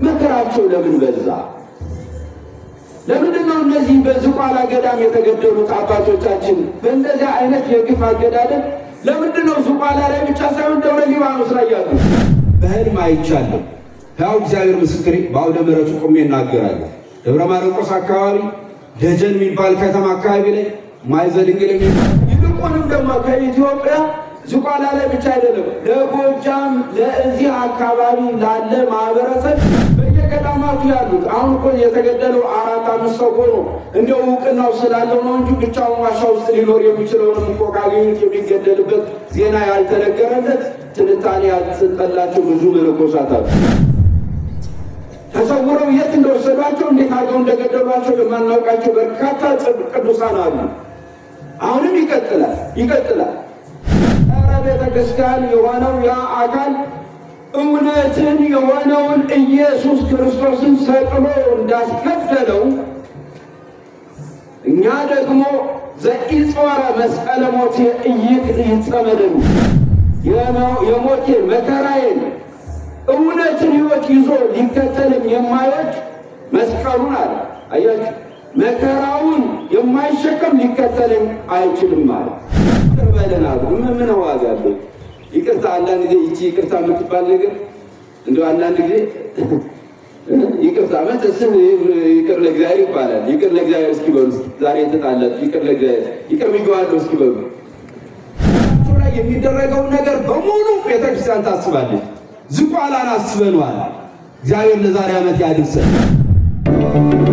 መከራቸው ለምን በዛ? ለምንድነው እነዚህ በዝቋላ ገዳም የተገደሉት አባቶቻችን በእንደዚህ አይነት የግፍ አገዳደል ለምንድነው ዝቋላ ላይ ብቻ ሳይሆን ደብረ ሊባኖስ ላይ ያሉ? በህልም አይቻለሁ። ያው እግዚአብሔር ምስክሬ በአውደ ምሕረቱ ቆሜ እናገራለሁ። ደብረ ማርቆስ አካባቢ ደጀን የሚባል ከተማ አካባቢ ላይ ማይዘድንግል የሚባል ይልቁንም ደግሞ ከኢትዮጵያ ዝቋላ ላይ ብቻ አይደለም ለጎጃም ለዚህ አካባቢ ላለ ማህበረሰብ በየገዳማቱ ያሉት አሁን እኮ የተገደለው 4-5 ሰው ሆኖ እንደው ዕውቅናው ስላለው ነው እንጂ ብቻውን ዋሻ ውስጥ ሊኖር የሚችለውን እኮ ካገኙት የሚገደልበት ዜና ያልተነገረለት ትንታኔ ያልተሰጠላቸው ብዙ መነኮሳት አሉ። ተሰውረው የት እንደወሰዷቸው እንዴት አድርገው እንደገደሏቸው የማናውቃቸው በርካታ ቅዱሳን አሉ። አሁንም ይቀጥላል። ቤተ ክርስቲያን የሆነው ያ አካል እውነትን የሆነውን ኢየሱስ ክርስቶስን ሰቅሎ እንዳስከፈለው እኛ ደግሞ ዘኢጾረ መስቀለ ሞት ይጸመደሉ የሞቴ መከራዬን እውነትን ሕይወት ይዞ ሊከተልም የማይወድ መስቀሉን አለ አያችሁ መከራውን የማይሸከም ሊከተልም አይችልም ማለት ተበለናል። ምን ዋጋ አለው? ይቅርታ አንዳንድ ጊዜ ይቺ ይቅርታ የምትባል ነገር እንደው አንዳንድ ጊዜ ይቅርታ መተስም ይቅር ለእግዚአብሔር ይባላል። ይቅር ለእግዚአብሔር እስኪ በሉ ዛሬ ተጣላችሁ ይቅር ለእግዚአብሔር ይቅር ቢጓደው እስኪ በሉ ላይ የሚደረገው ነገር በሙሉ ቤተክርስቲያን ታስባለች። ዝቋላን አስበናል። እግዚአብሔር ለዛሬ ዓመት ያድርሰን።